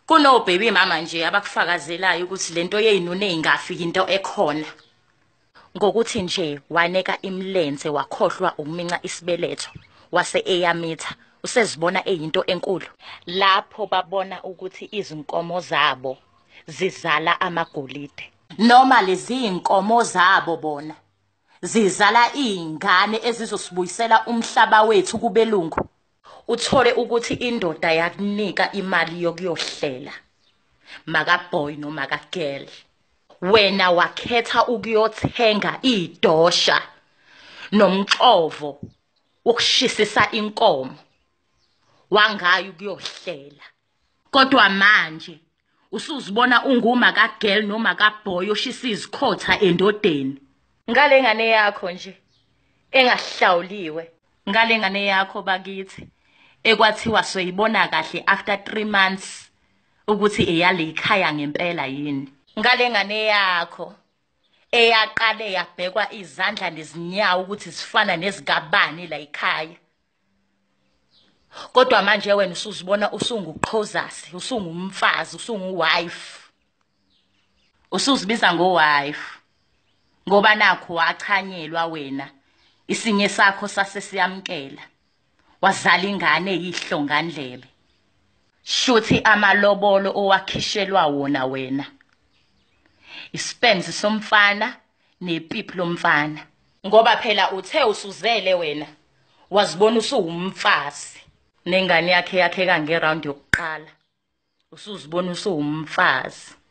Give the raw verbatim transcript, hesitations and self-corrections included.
Kuno baby mama nje abakufakazelayo ukuthi lento yeinune ingafiki into ekhona. Ngokuthi nje waneka imlenze wakhohlwa ukuminca isibeletho wase eyamitha usezibona eyinto enkulu. Lapho babona ukuthi izinkomo zabo zizala amagolide. Noma lezi inkomo zabo bona zizala izingane ezizosibuyisela umhlaba wethu kubelungu. Uthole ukuthi indoda yakunika imali yokuyohlela maka boy noma ka girl, wena wakhetha ukuyothenga idosha nomxovo ukushisisa inkomo wangayo ukuyohlela. Kodwa manje usuzibona unguma ka girl noma ka boy oshisa izikhotha endodeni. Ngale ngane yakho nje engahlawuliwe, ngale ngane yakho bakithi ekwathiwa soyibona kahle after three months ukuthi eyale ikhaya ngempela yini. Ngale ngane yakho eyaqale yabhekwa izandla nezinyawo ukuthi sifana nezigabani la ekhaya. Kodwa manje wena usuzibona usunguqhozasi, usungumfazi, usunguwife. Usuzibiza ngowife ngoba nakho wachanyelwa wena, isinye sakho sase siyamkela. Wazala ingane eyihlongandlebe. Shuthi amalobolo owakhishelwa wona wena. Ispenzi somfana nepipi lomfana. Ngoba phela uthe usuzele wena wazibona usuwumfazi. Nengane yakhe yakhe kange round yokuqala. Usuzibona usuwumfazi.